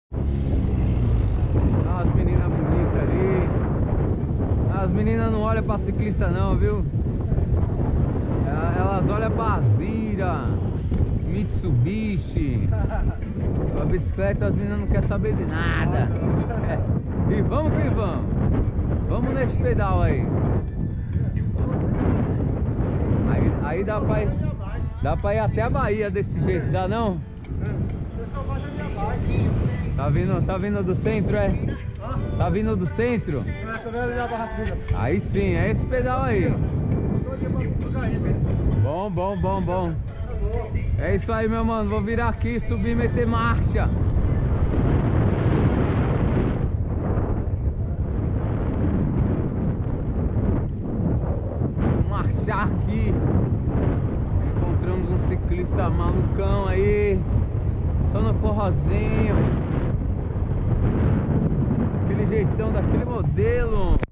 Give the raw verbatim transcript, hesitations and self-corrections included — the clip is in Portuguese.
Olha as meninas bonitas ali. As meninas não olham pra ciclista não, viu? Elas olham pra Zira, Mitsubishi. A bicicleta as meninas não querem saber de nada. É. E vamos que vamos. Vamos nesse pedal aí. Aí, aí dá pra ir, dá pra ir até a Bahia desse jeito, dá não? Tá vindo, tá vindo do centro, é? Tá vindo do centro? Aí sim, é esse pedal aí. Bom, bom, bom, bom. É isso aí, meu mano. Vou virar aqui, subir e meter marcha. Vou marchar aqui. Encontramos um ciclista malucão aí. Só no forrozinho. Aquele jeitão daquele modelo.